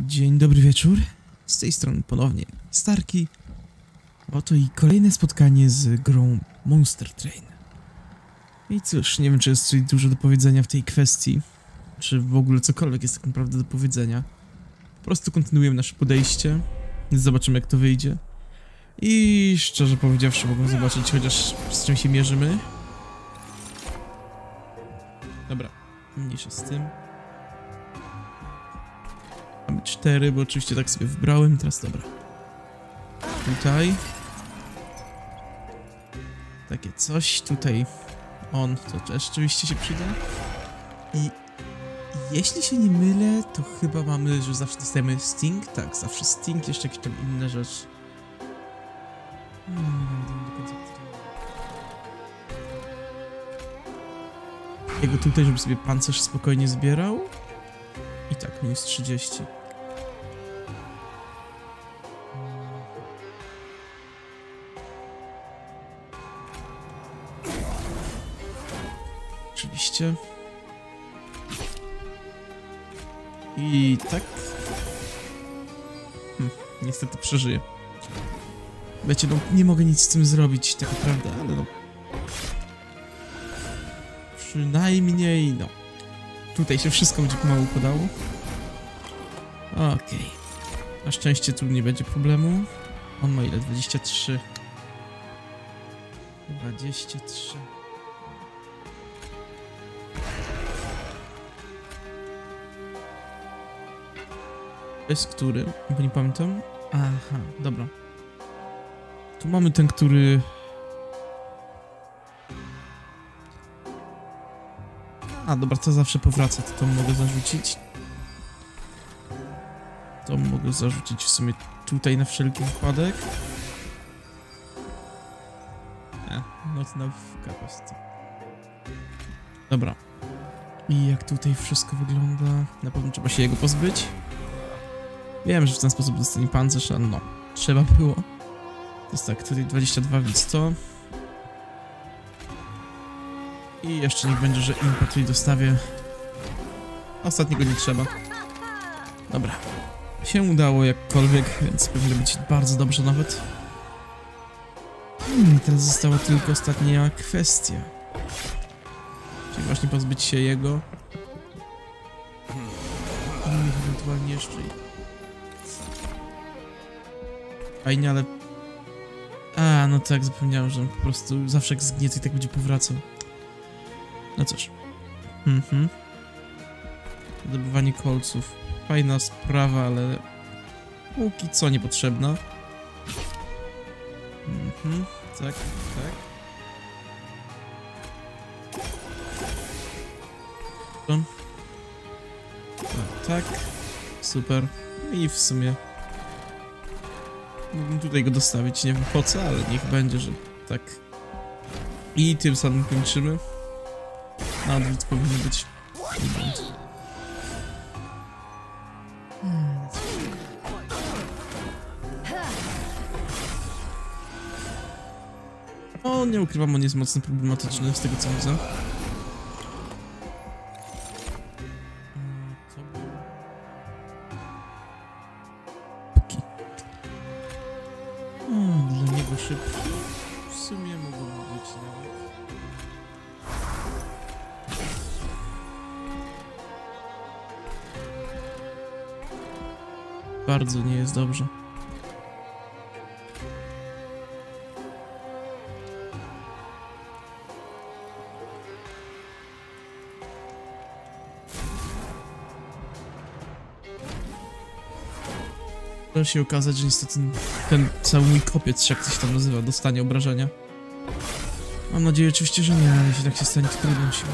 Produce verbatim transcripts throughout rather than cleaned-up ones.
Dzień dobry wieczór, z tej strony ponownie Starki. Oto i kolejne spotkanie z grą Monster Train. I cóż, nie wiem, czy jest coś dużo do powiedzenia w tej kwestii, czy w ogóle cokolwiek jest tak naprawdę do powiedzenia. Po prostu kontynuujemy nasze podejście, zobaczymy jak to wyjdzie. I szczerze powiedziawszy, mogę zobaczyć chociaż z czym się mierzymy. Dobra, mniejsza z tym. Mamy cztery, bo oczywiście tak sobie wybrałem, teraz dobra. Tutaj. Takie coś, tutaj on, to też oczywiście się przyda. I jeśli się nie mylę, to chyba mamy, że zawsze dostajemy Sting. Tak, zawsze Sting, jeszcze jakieś tam inne rzeczy. Jego tutaj, żeby sobie pancerz spokojnie zbierał. I tak, minus trzydzieści. Oczywiście. I tak. Hm, niestety przeżyję. Wiecie, no nie mogę nic z tym zrobić, tak naprawdę, ale no. Przynajmniej, no. Tutaj się wszystko będzie pomału podało. Okej. Okay. Na szczęście tu nie będzie problemu. On ma ile? dwadzieścia trzy. dwadzieścia trzy. To jest który? Bo nie pamiętam. Aha, dobra. Tu mamy ten, który... A, dobra, to zawsze powraca, to to mogę zarzucić. To mogę zarzucić w sumie tutaj na wszelki wypadek. Nie, not enough capacity. Dobra. I jak tutaj wszystko wygląda? Na pewno trzeba się jego pozbyć. Wiem, że w ten sposób dostanie pancerz, ale no, trzeba było. To jest tak, tutaj dwadzieścia dwa, więc to. I jeszcze niech będzie, że impa tutaj dostawię. Ostatniego nie trzeba. Dobra. Się udało jakkolwiek, więc powinno być bardzo dobrze nawet. Hmm, teraz została tylko ostatnia kwestia. Czyli właśnie pozbyć się jego. I ewentualnie jeszcze... Fajnie, ale... A, no tak, zapomniałem, że on po prostu zawsze jak zgnie, to i tak będzie powracał. No cóż. Mhm. Zdobywanie kolców. Fajna sprawa, ale... póki co niepotrzebna. Mhm. Tak, tak. To. Tak. Super. I w sumie... mógłbym tutaj go dostawić, nie wiem po co, ale niech będzie, że tak. I tym samym kończymy. Na odwrót powinien być. O, nie ukrywam, on jest mocno problematyczny z tego co widzę. O, dla niego szybki. W sumie mogłoby być nawet. Bardzo nie jest dobrze. Może się okazać, że niestety ten cały mój kopiec, jak coś tam nazywa, dostanie obrażenia. Mam nadzieję oczywiście, że nie, ale jeśli tak się stanie, to trudno się.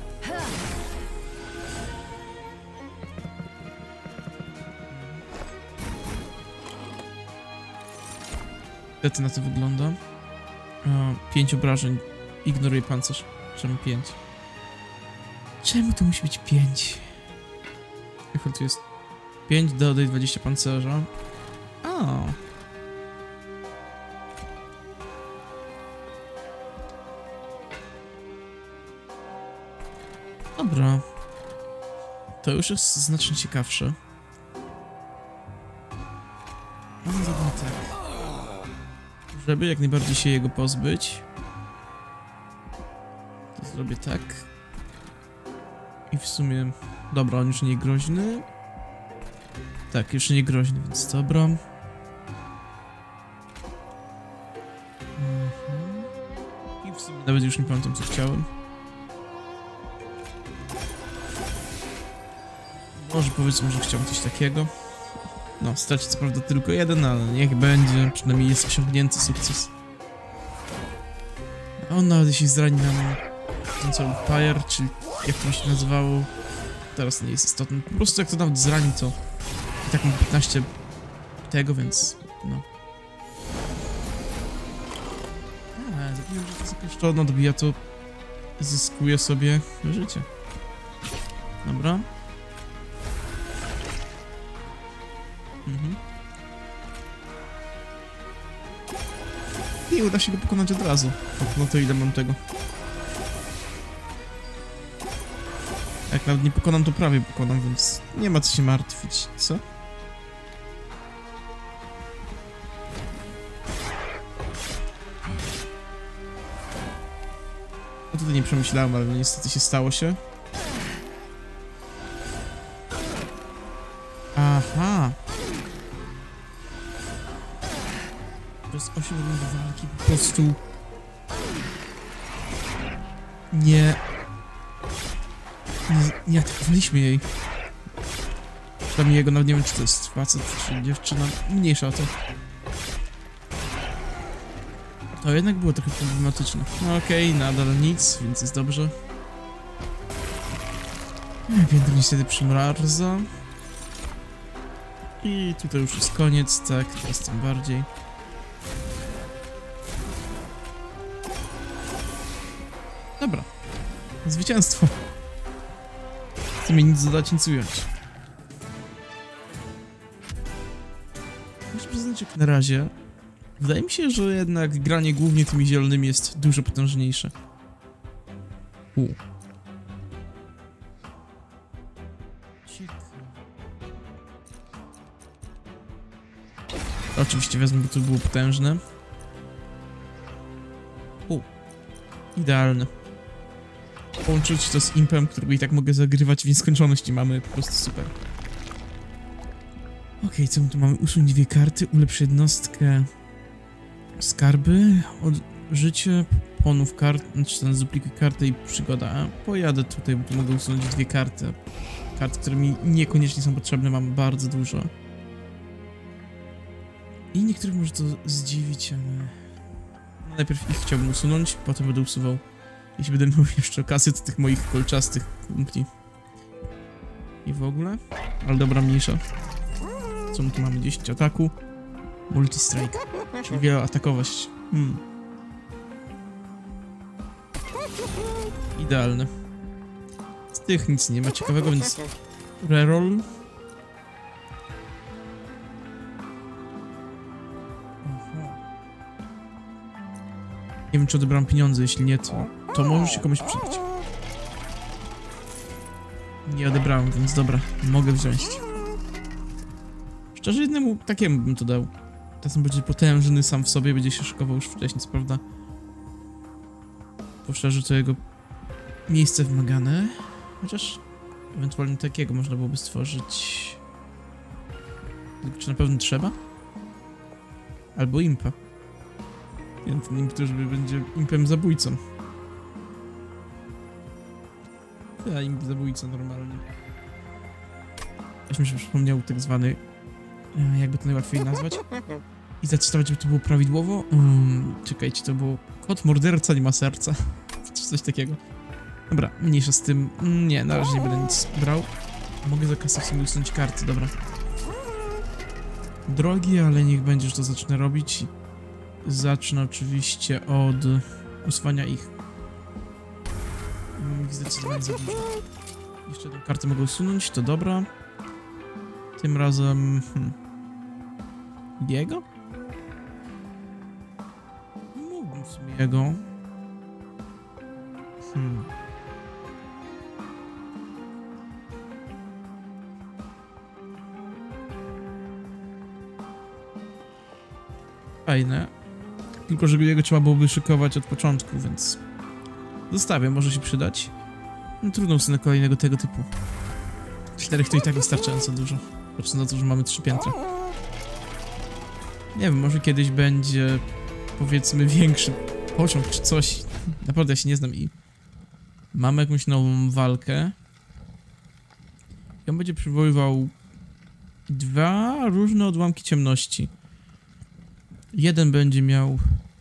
Niestety na to wygląda. O, pięć obrażeń. Ignoruję pancerz. Czemu pięć? Czemu to musi być pięć? Jak tu jest pięć, dodaj dwadzieścia pancerza. O. Dobra. To już jest znacznie ciekawsze. On zrobił tak. Żeby jak najbardziej się jego pozbyć, to zrobię tak. I w sumie... Dobra, on już nie groźny. Tak, już nie groźny, więc dobra. Mhm. I w sumie nawet już nie pamiętam, co chciałem. Może powiedzmy, że chciałem coś takiego. No, straci co prawda tylko jeden, ale niech będzie. Przynajmniej jest osiągnięty sukces. A on nawet jeśli zrani nam ten cały Fire, czyli jak to się nazywało, teraz nie jest istotne. Po prostu jak to nawet zrani, to i tak mam piętnaście tego, więc no. A, zapomniałem, że to jest jakaś czarna dobija, to zyskuje sobie życie. Dobra. Mhm. I uda się go pokonać od razu. No to ile mam tego? Jak nawet nie pokonam, to prawie pokonam, więc nie ma co się martwić, co? No tutaj nie przemyślałem, ale niestety się stało się. Aha! Przez osiem rund walki po prostu... Nie... Nie, nie atakowaliśmy jej. Przynajmniej jego, nawet nie wiem, czy to jest facet, czy dziewczyna. Mniejsza o to. To jednak było trochę problematyczne. No okej, okay, nadal nic, więc jest dobrze. Piętro niestety przymraża. I tutaj już jest koniec, tak, teraz tym bardziej. Dobra. Zwycięstwo. W sumie nic dodać, nic ująć. Muszę przyznać, jak na razie wydaje mi się, że jednak granie głównie tymi zielonymi jest dużo potężniejsze. U. Oczywiście wezmę, bo to było potężne. U. Idealne. Połączyć to z impem, którego i tak mogę zagrywać w nieskończoność i mamy po prostu super. Okej, okay, co my tu mamy? Usuń dwie karty, ulepsz jednostkę. Skarby, od... życie, ponów kart, znaczy ten zduplikuj kartę i przygoda. A pojadę tutaj, bo tu mogę usunąć dwie karty. Kart, które mi niekoniecznie są potrzebne, mam bardzo dużo. I niektórych może to zdziwić, ale... No, najpierw ich chciałbym usunąć, potem będę usuwał. Jeśli będę miał jeszcze okazję, to tych moich kolczastych kumpli. I w ogóle? Ale dobra, mniejsza. Co my tu mamy? dziesięć ataku. Multi-strike. Czyli wieloatakowość. Hmm. Idealne. Z tych nic nie ma ciekawego, więc... Reroll. Nie wiem, czy odebrałem pieniądze, jeśli nie, to, to może się komuś przydać. Nie odebrałem, więc dobra, mogę wziąć. Szczerze, jednemu takiemu bym to dał. Czasem będzie potężny sam w sobie, będzie się szykował już wcześniej, co prawda. Poszerzy to jego miejsce wymagane. Chociaż ewentualnie takiego można byłoby stworzyć. Czy na pewno trzeba? Albo impa. Ten imp, który będzie impem zabójcą. Ja, imp zabójca normalnie. Aż mi się przypomniał tak zwany, jakby to najłatwiej nazwać. I zacytować, żeby to było prawidłowo. Um, czekajcie, to było kot morderca nie ma serca. Czy coś takiego. Dobra, mniejsza z tym. Nie, na razie nie będę nic brał. Mogę za kasę w sumie usunąć karty, dobra. Drogi, ale niech będzie, że to zacznę robić. Zacznę oczywiście od usuwania ich. Zdecydowanie za dużo. Jeszcze tę kartę mogę usunąć, to dobra. Tym razem... Hmm. Jego? Mógłbym w sumie jego. Hmm. fajne. Tylko, że jego trzeba byłoby szykować od początku, więc... Zostawię, może się przydać. No trudno sobie na kolejnego tego typu. Czterech to i tak wystarczająco dużo. Patrząc na to, że mamy trzy piętra. Nie wiem, może kiedyś będzie, powiedzmy, większy pociąg czy coś. Naprawdę ja się nie znam i... Mamy jakąś nową walkę. I on będzie przywoływał dwa różne odłamki ciemności. Jeden będzie miał...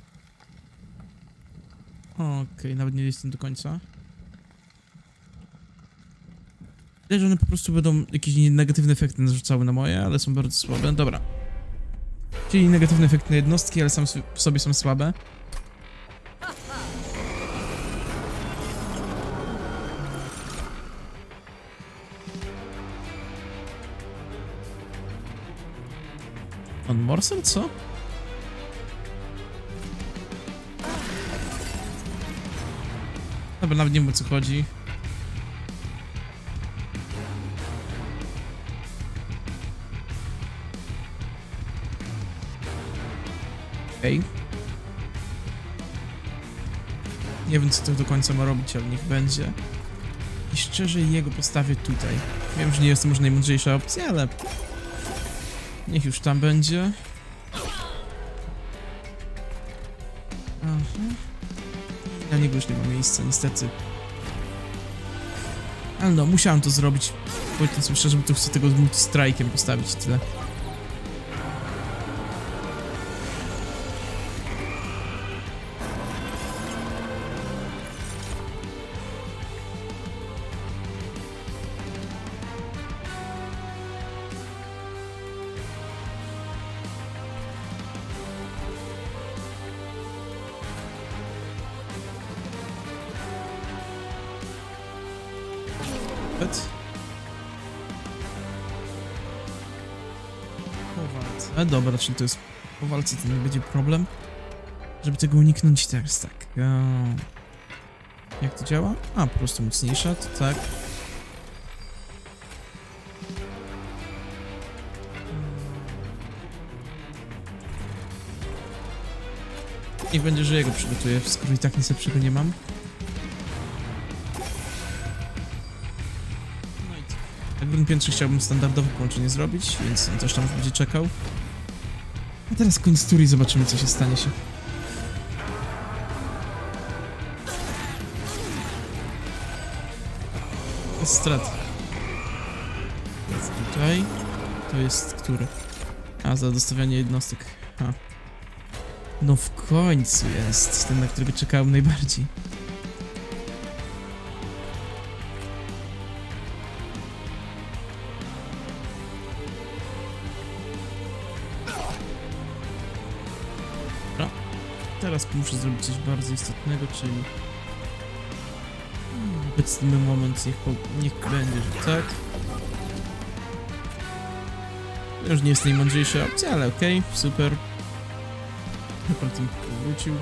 Okej, okay, nawet nie jestem do końca. Widać, że one po prostu będą jakieś negatywne efekty narzucały na moje, ale są bardzo słabe. Dobra. Czyli negatywne efekty na jednostki, ale sam w sobie są słabe. On morsel, co? Dobra, nawet nie wiem, o co chodzi. Okej. Okay. Nie wiem, co to do końca ma robić, ale niech będzie. I szczerze jego postawię tutaj. Wiem, że nie jest to może najmądrzejsza opcja, ale... Niech już tam będzie. Aha. Dla niego już nie ma miejsca, niestety. Ale no, musiałem to zrobić. Powiedzmy sobie szczerze, bo to chcę tego z multistrike'iem postawić, tyle. Po walce. A dobra, czyli to jest po walce, to nie będzie problem. Żeby tego uniknąć teraz, tak. Um, jak to działa? A, po prostu mocniejsza, to tak. Niech będzie, że jego przygotuję, skoro i tak nic lepszego nie mam. Na górnym piętrze chciałbym standardowe połączenie zrobić, więc on też tam będzie czekał. A teraz koniec tury i zobaczymy, co się stanie się. Jest strat. Jest tutaj. To jest który? A, za dostawianie jednostek. Ha. No w końcu jest ten, na którego czekałem najbardziej. Teraz muszę zrobić coś bardzo istotnego, czyli obecny moment, niech, po... niech będzie, że tak. To już nie jest najmądrzejsza opcja, ale okej, okay, super. Akurat im powrócił.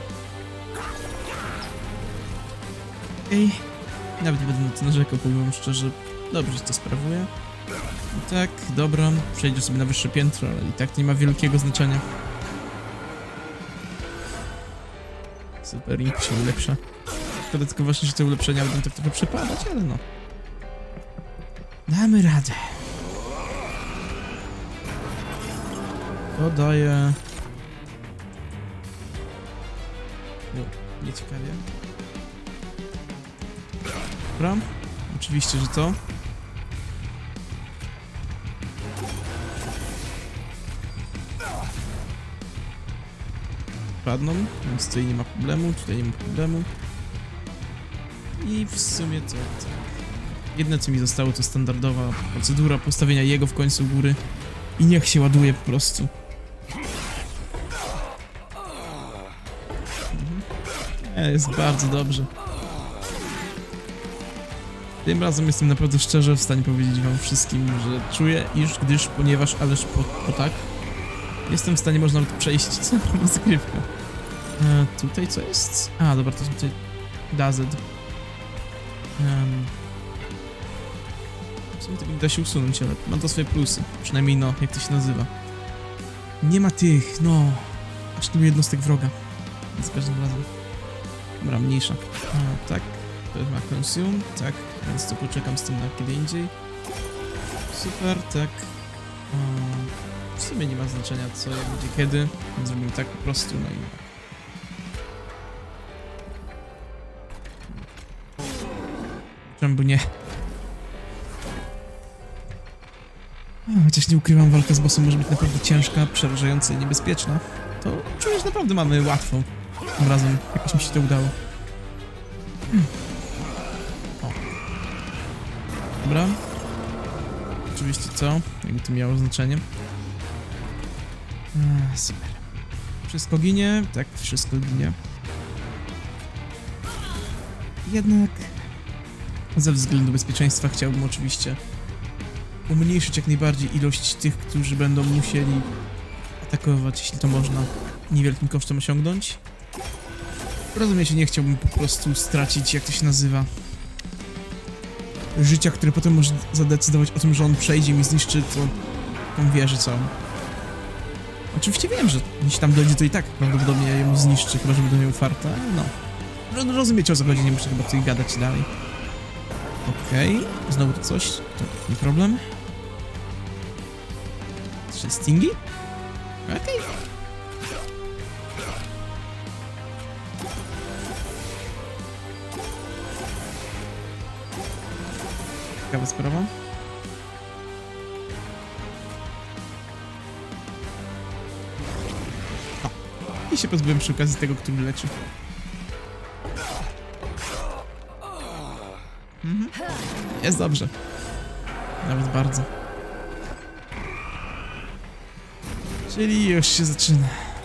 Okej. Okay. Nawet nie będę na to narzekał, powiem szczerze. Dobrze się to sprawuje. I tak, dobra, przejdzie sobie na wyższe piętro, ale i tak nie ma wielkiego znaczenia. Super, imp się ulepsza. Szkoda tylko właśnie, że te ulepszenia będą tak trochę przepadać, ale no. Damy radę. To daje... O, nieciekawie. Dobra, oczywiście, że to. Padną, więc tutaj nie ma problemu, tutaj nie ma problemu. I w sumie to tak. Jedyne co mi zostało to standardowa procedura postawienia jego w końcu góry. I niech się ładuje po prostu. Mhm. Jest bardzo dobrze. Tym razem jestem naprawdę szczerze w stanie powiedzieć wam wszystkim, że czuję, iż gdyż, ponieważ, ależ po, po tak, jestem w stanie można nawet przejść całą rozgrywkę. E, tutaj co jest? A, dobra, to są tutaj Dazed. Um, w sumie tego nie da się usunąć, ale mam to swoje plusy. Przynajmniej no, jak to się nazywa. Nie ma tych, no. Sztylu jednostek wroga. Za każdym razem. Dobra, mniejsza. A, tak. To ma consume, tak. Więc to poczekam z tym na kiedy indziej. Super, tak. A, w sumie nie ma znaczenia co, jak będzie kiedy. Więc zrobimy tak po prostu, no i... Czemu nie? A, chociaż nie ukrywam, walka z bossem może być naprawdę ciężka, przerażająca i niebezpieczna. To czuję, że naprawdę mamy łatwo. Tym razem jakoś mi się to udało. Hmm. O. Dobra. Oczywiście co? Jakby to miało znaczenie. A, super. Wszystko ginie? Tak, wszystko ginie. Jednak... Ze względu bezpieczeństwa chciałbym oczywiście umniejszyć jak najbardziej ilość tych, którzy będą musieli atakować, jeśli to można, niewielkim kosztem osiągnąć. Rozumiecie, nie chciałbym po prostu stracić, jak to się nazywa, życia, które potem może zadecydować o tym, że on przejdzie i mi zniszczy to, tą wieżę całą. Oczywiście wiem, że jeśli tam dojdzie, to i tak prawdopodobnie ją zniszczy, chyba że będę miał farta, no. no. Rozumiecie, o co chodzi, nie muszę chyba tutaj gadać dalej. Okej, okay. Znowu to coś, to nie problem. Trzy stingi? Okej. Okay. Ciekawa sprawa. O. I się pozbyłem przy okazji tego, który leczy. Mhm. Jest dobrze. Nawet bardzo. Czyli już się zaczyna.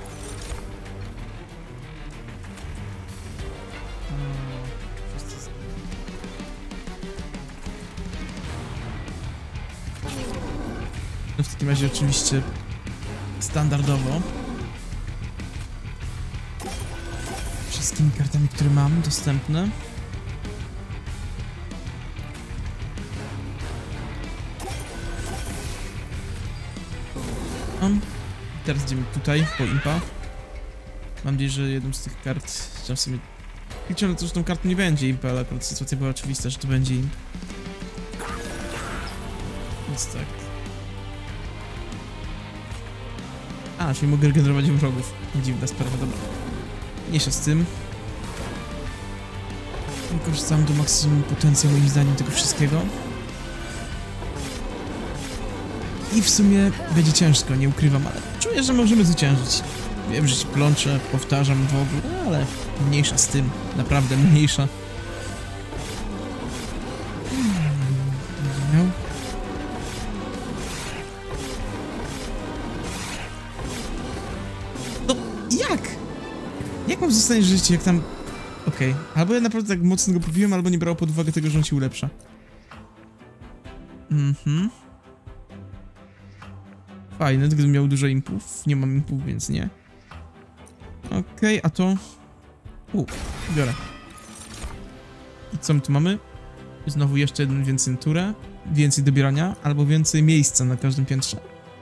No w takim razie oczywiście standardowo wszystkimi kartami, które mam dostępne. Teraz idziemy tutaj, po impa. Mam nadzieję, że jedną z tych kart, że w sumie... Liczę na to, że tą kartą nie będzie impa, ale akurat sytuacja była oczywista, że to będzie imp. Więc tak. A, czyli mogę regenerować wrogów. Dziwna sprawa, dobra. Mniejsza z tym. Wykorzystam do maksimum potencjał moim zdaniem tego wszystkiego. I w sumie będzie ciężko, nie ukrywam, ale czuję, że możemy zwyciężyć. Wiem, że się plączę, powtarzam w ogóle, ale mniejsza z tym, naprawdę mniejsza. Hmm, no, jak? Jak mam zostać życie, jak tam... Okej, okay. Albo ja naprawdę tak mocno go pobiłem, albo nie brało pod uwagę tego, że on się ulepsza. Mhm. Fajne, gdybym miał dużo impów. Nie mam impów, więc nie. Okej, okay, a to... U, biorę. I co my tu mamy? Znowu jeszcze jeden więcej turę, więcej dobierania, albo więcej miejsca na każdym piętrze.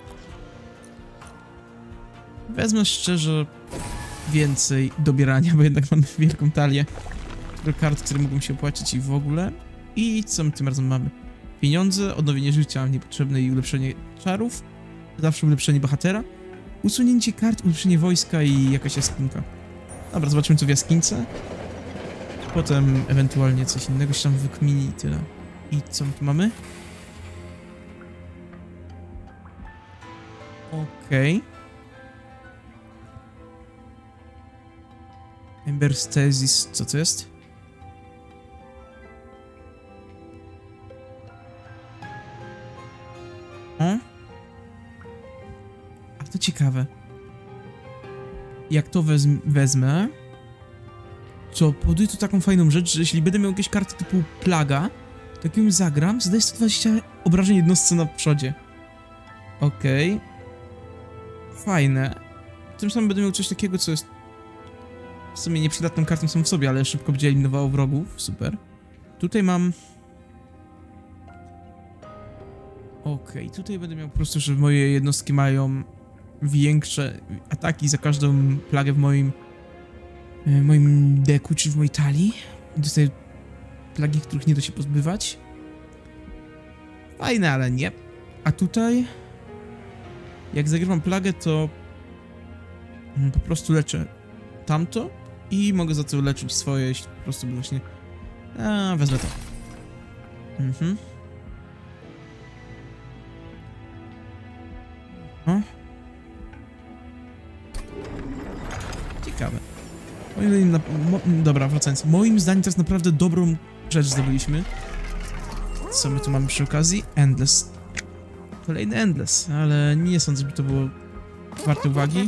Wezmę szczerze więcej dobierania, bo jednak mamy wielką talię do kart, które mogą się opłacić i w ogóle. I co my tym razem mamy? Pieniądze, odnowienie życia niepotrzebne i ulepszenie czarów. Zawsze ulepszenie bohatera. Usunięcie kart, ulepszenie wojska i jakaś jaskinka. Dobra, zobaczymy co w jaskинce. Potem ewentualnie coś innego się tam wykmini i tyle. I co my tu mamy? Okej. Okay. Ember Stasis, co to jest? O? A to ciekawe. Jak to wezm wezmę, to poduję tu taką fajną rzecz, że jeśli będę miał jakieś karty typu plaga, to jak ją zagram, zadaję sto dwadzieścia obrażeń jednostce na przodzie. Okej. Okay. Fajne. Tym samym będę miał coś takiego, co jest w sumie nieprzydatną kartą sam w sobie, ale szybko będzie eliminowało wrogów. Super. Tutaj mam... Okej, okay. Tutaj będę miał po prostu, że moje jednostki mają większe ataki za każdą plagę w moim w moim deku, czy w mojej talii. Dostaję plagi, których nie da się pozbywać. Fajne, ale nie. A tutaj jak zagrywam plagę, to po prostu leczę tamto i mogę za to leczyć swoje, jeśli po prostu właśnie... A, wezmę to. Mhm. O. Ciekawe. Moim zdaniem, na, mo, dobra, wracając. Moim zdaniem teraz naprawdę dobrą rzecz zdobyliśmy. Co my tu mamy przy okazji? Endless. Kolejny Endless, ale nie sądzę, żeby to było warte uwagi.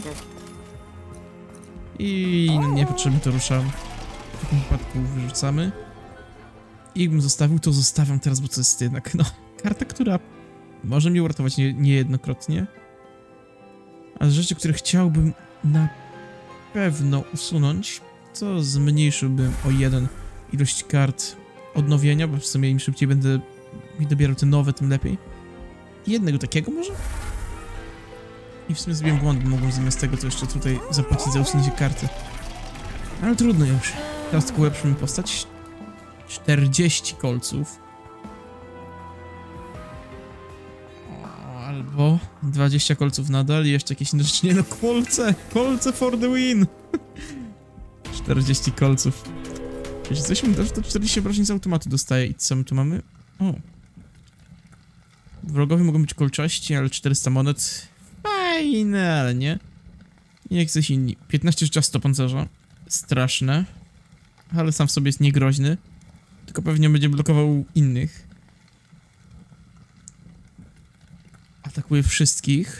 I no, niepotrzebnie to ruszam. W takim wypadku wyrzucamy. I jakbym zostawił, to zostawiam teraz, bo to jest jednak, no, karta, która może mnie uratować nie, niejednokrotnie. A z rzeczy, które chciałbym na pewno usunąć, to zmniejszyłbym o jeden ilość kart odnowienia, bo w sumie im szybciej będę mi dobierał te nowe, tym lepiej. Jednego takiego może? I w sumie zrobiłem błąd, bo mogłem zamiast tego to jeszcze tutaj zapłacić za usunięcie karty. Ale trudno już. Teraz tylko ulepszymy postać. czterdzieści kolców. O, albo dwadzieścia kolców nadal i jeszcze jakieś inne rzeczy. Nie no, kolce! Kolce for the win! czterdzieści kolców. Jeśli coś mi da, to czterdzieści obrażeń z automatu dostaje. I co my tu mamy? O. Wrogowie mogą być kolczaści, ale czterysta monet. Fajne, ale nie. Nie jak coś inni. piętnaście życia, sto pancerza. Straszne. Ale sam w sobie jest niegroźny. Tylko pewnie będzie blokował innych. Atakuje wszystkich.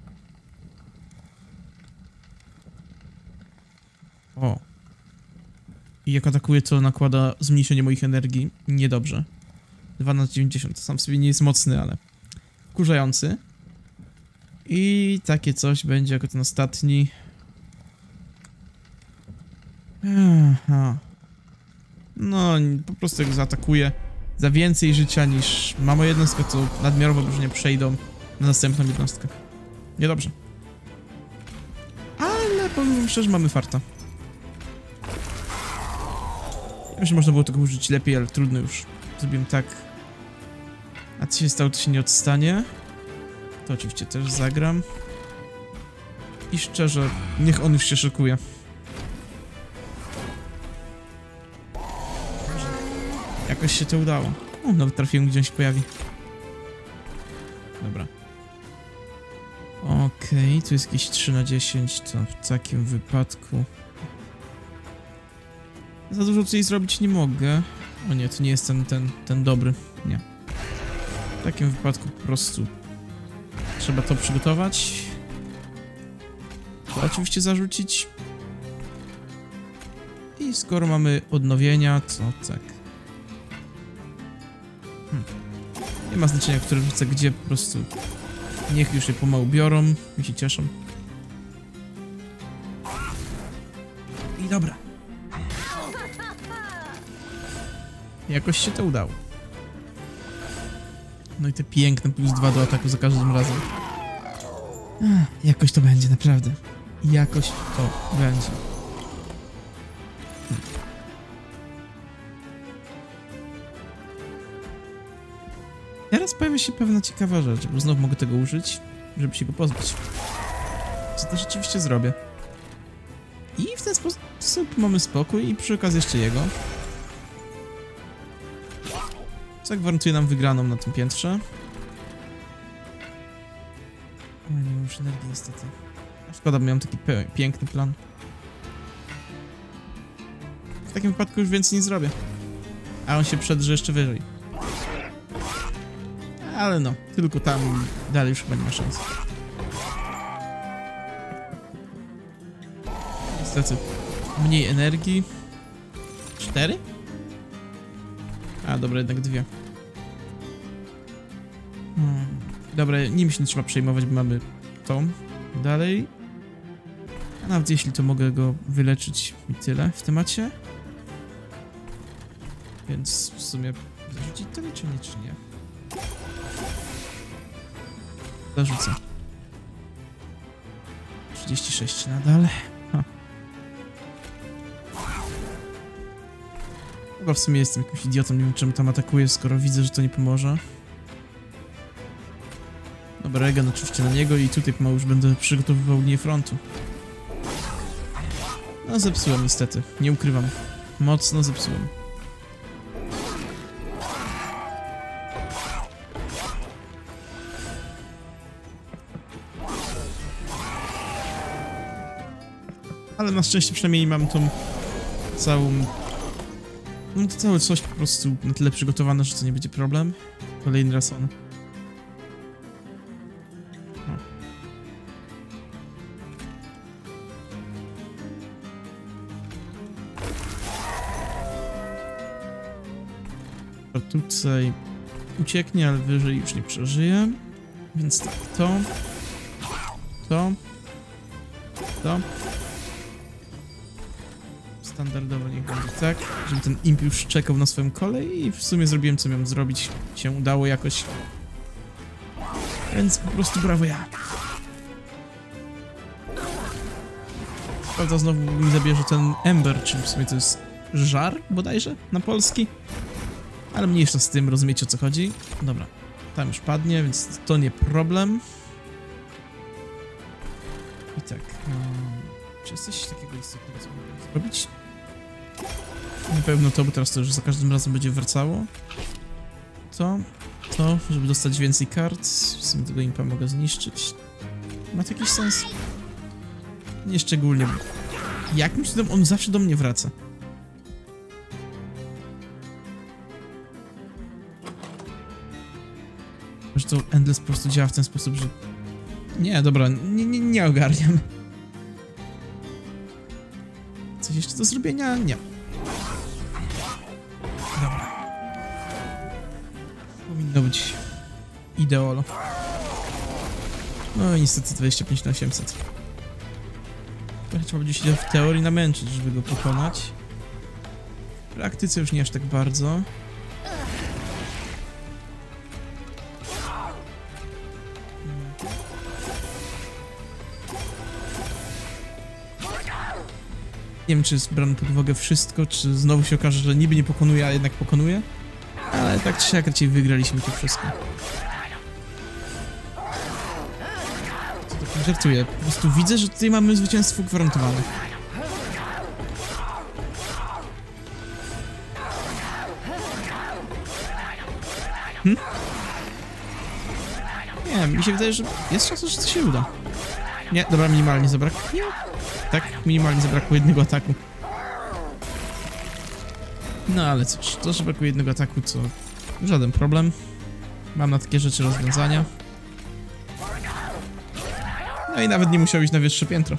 O. I jak atakuje, to nakłada zmniejszenie moich energii. Niedobrze. dwa na dziewięćdziesiąt. Sam w sobie nie jest mocny, ale wkurzający. I takie coś będzie jako ten ostatni. Aha. No, po prostu jak zaatakuje za więcej życia niż ma moja jednostka, to nadmiarowo różnie przejdą na następną jednostkę. Niedobrze. Ale powiem szczerze, mamy farta. Ja myślę, że można było tego użyć lepiej, ale trudno już. Zrobiłem tak. A co się stało, to się nie odstanie. To oczywiście też zagram. I szczerze, niech on już się szykuje. Jakoś się to udało. O, nawet trafiłem, gdzie on się pojawi. Dobra. Okej, okay, tu jest jakieś trzy na dziesięć, to w takim wypadku... Za dużo tutaj zrobić nie mogę. O nie, to nie jest ten, ten, ten dobry. Nie. W takim wypadku po prostu... Trzeba to przygotować. To oczywiście zarzucić. I skoro mamy odnowienia, to tak. Hmm. Nie ma znaczenia, które wrzucę gdzie, po prostu niech już je pomału biorą, mi się cieszą. I dobra. Jakoś się to udało. No i te piękne plus dwa do ataku za każdym razem. Ach, jakoś to będzie, naprawdę. Jakoś to będzie. Hmm. Teraz pojawia się pewna ciekawa rzecz, bo znowu mogę tego użyć, żeby się go pozbyć. Co to rzeczywiście zrobię. I w ten sposób mamy spokój i przy okazji jeszcze jego. Co gwarantuje nam wygraną na tym piętrze. O, nie mam już energii niestety. Szkoda, bo miałem taki piękny plan. W takim wypadku już więcej nie zrobię. A on się przedrze jeszcze wyżej. Ale no, tylko tam dalej już chyba nie ma szans. Niestety, mniej energii. Cztery? A, dobra, jednak dwie. Hmm. Dobra, nim się nie trzeba przejmować, bo mamy tą. Dalej. A nawet jeśli to mogę go wyleczyć i tyle w temacie. Więc w sumie zarzucić to leczenie, czy nie? Zarzucę. trzydzieści sześć nadal. Ha. Chyba w sumie jestem jakimś idiotą, nie wiem czemu tam atakuję, skoro widzę, że to nie pomoże. Dobra, Regan oczywiście na niego i tutaj pomału już będę przygotowywał linię frontu. No zepsułem niestety, nie ukrywam. Mocno zepsułem. Ale na szczęście przynajmniej mam tą całą... No to całe coś po prostu na tyle przygotowane, że to nie będzie problem. Kolejny raz on. O. Tutaj ucieknie, ale wyżej już nie przeżyje. Więc tak, to... To... To... Standardowo niech będzie tak, żeby ten imp już czekał na swoją kolej i w sumie zrobiłem co miałem zrobić. Się udało jakoś. Więc po prostu brawo ja. Prawda, znowu mi zabierze ten Ember, czyli w sumie to jest żar bodajże na polski. Ale mniejsza z tym, rozumiecie o co chodzi. Dobra, tam już padnie, więc to nie problem. I tak, um, czy jest coś takiego istotnego, co mogę zrobić? Na pewno to, bo teraz to już za każdym razem będzie wracało. To, to, żeby dostać więcej kart. W sumie tego impa mogę zniszczyć. Ma to jakiś sens? Nie szczególnie. Jakimś cudem on zawsze do mnie wraca. Że to Endless po prostu działa w ten sposób, że... Nie, dobra, nie, nie, nie ogarniam. Coś jeszcze do zrobienia? Nie. Dobra. Powinno być ideolo. No i niestety dwadzieścia pięć na osiemset. Trzeba będzie się w teorii namęczyć, żeby go pokonać. W praktyce już nie aż tak bardzo. Nie wiem, czy jest brane pod uwagę wszystko, czy znowu się okaże, że niby nie pokonuje, a jednak pokonuje. Ale tak czy siak raczej wygraliśmy to wszystko. Co tak żartuję? Po prostu widzę, że tutaj mamy zwycięstwo gwarantowane. Hm? Nie, mi się wydaje, że jest szansa, że to się uda. Nie, dobra, minimalnie zabrakło. Tak, minimalnie zabrakło jednego ataku. No ale cóż, to, że brakuje jednego ataku, to żaden problem. Mam na takie rzeczy rozwiązania. No i nawet nie musiał iść na wyższe piętro.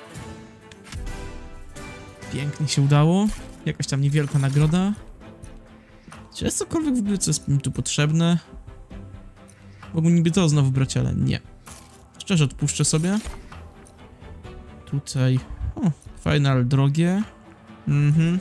Pięknie się udało. Jakaś tam niewielka nagroda. Czy jest cokolwiek w ogóle, co jest mi tu potrzebne? Mogą niby to znowu brać, ale nie. Szczerze odpuszczę sobie. Tutaj... O, fajne, ale drogie. Mhm.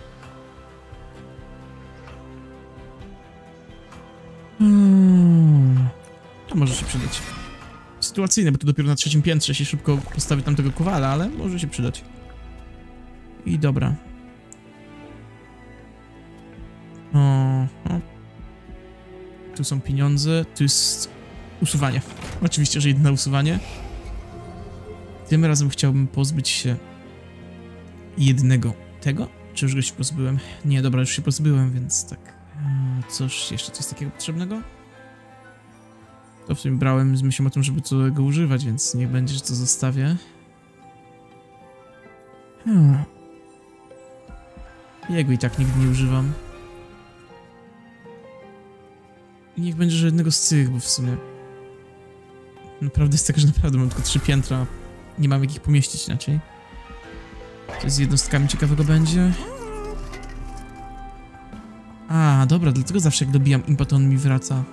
Hmm. To może się przydać. Sytuacyjne, bo to dopiero na trzecim piętrze się szybko postawi tam tego kowala, ale może się przydać. I dobra. O, o. Tu są pieniądze, tu jest usuwanie. Oczywiście, że jedno usuwanie. Tym razem chciałbym pozbyć się jednego tego. Czy już go się pozbyłem? Nie, dobra, już się pozbyłem, więc tak. Cóż, jeszcze coś takiego potrzebnego? To w sumie brałem z myślą o tym, żeby tego używać, więc niech będzie, że to zostawię. Hmm. Jego i tak nigdy nie używam. I niech będzie, że jednego z tych, bo w sumie... Naprawdę jest tak, że naprawdę mam tylko trzy piętra. Nie mam jak ich pomieścić inaczej. To z jednostkami ciekawego będzie. A, dobra, dlatego zawsze jak dobijam impa, to on mi wraca.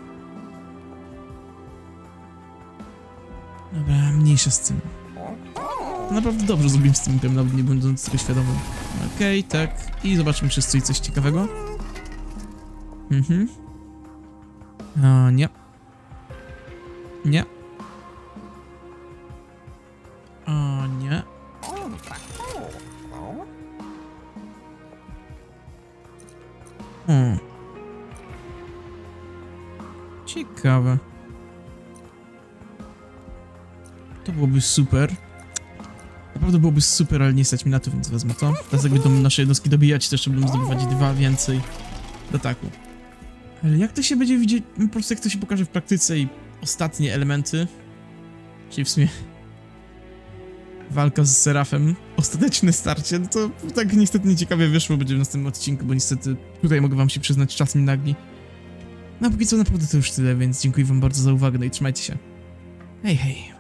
Dobra, mniejsza z tym. Naprawdę dobrze zrobiłem z tym impem, nawet nie będąc tego świadomym. Okej, okay, tak. I zobaczmy, czy jest tutaj coś ciekawego. Mhm. O, nie. Nie. O, Ciekawe. To byłoby super. Naprawdę byłoby super, ale nie stać mi na to, więc wezmę to. Teraz jakby do nasze jednostki dobijać, też będą zdobywać dwa więcej do ataku. Ale jak to się będzie widzieć, po prostu jak to się pokaże w praktyce i ostatnie elementy, czyli w sumie walka z Serafem, ostateczne starcie, no to tak niestety nieciekawie wyszło, będzie w następnym odcinku, bo niestety tutaj mogę wam się przyznać, czas mi nagli. No a póki co naprawdę to już tyle, więc dziękuję wam bardzo za uwagę, no i trzymajcie się. Hej, hej.